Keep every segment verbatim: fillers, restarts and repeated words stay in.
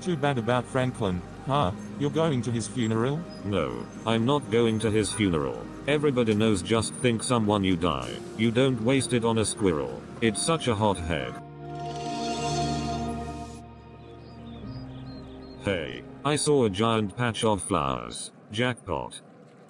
too bad about Franklin, huh? You're going to his funeral? No, I'm not going to his funeral. Everybody knows, just think someone you die. You don't waste it on a squirrel. It's such a hothead. Hey, I saw a giant patch of flowers. Jackpot.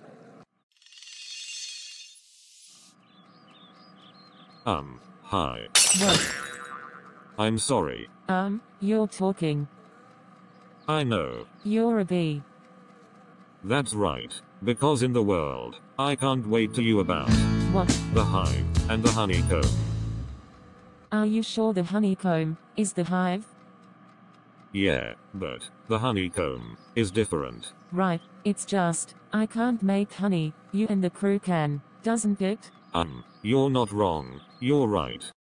Um, hi. What? I'm sorry. Um, you're talking. I know. You're a bee. That's right. Because in the world, I can't wait to you about What? the hive and the honeycomb. Are you sure the honeycomb is the hive? Yeah, but the honeycomb is different. Right, it's just, I can't make honey, you and the crew can, doesn't it? Um, you're not wrong. You're right.